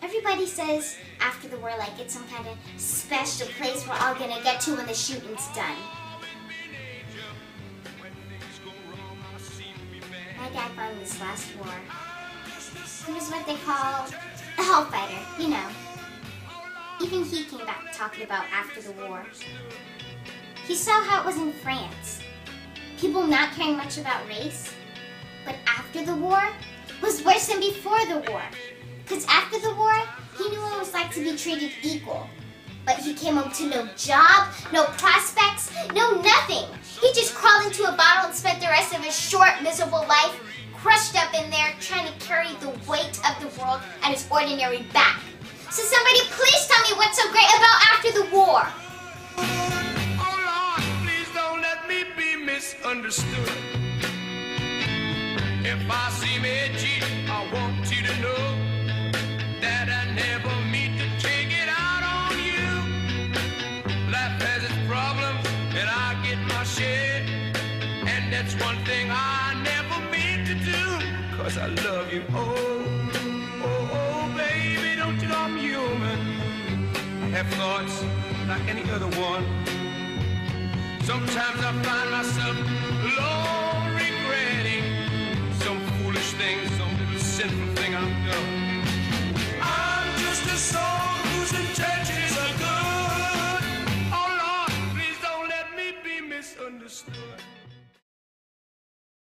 Everybody says after the war, like it's some kind of special place we're all gonna get to when the shooting's done. My dad fought in this last war. He was what they call a hellfighter, you know. Even he came back talking about after the war. He saw how it was in France. People not caring much about race. But after the war was worse than before the war. Because after the war, he knew what it was like to be treated equal. But he came home to no job, no prospects, no nothing. He just crawled into a bottle and spent the rest of his short, miserable life crushed up in there trying to carry the weight of the world on his ordinary back. So somebody please tell me what's so great about after the war. Oh Lord, please don't let me be misunderstood. If I seem edgy, I want you to know that I never mean to take it out on you. Life has its problems, and I get my share. And that's one thing I never mean to do, 'cause I love you. Oh, baby, don't you know I'm human? I have thoughts like any other one. Sometimes I find myself alone.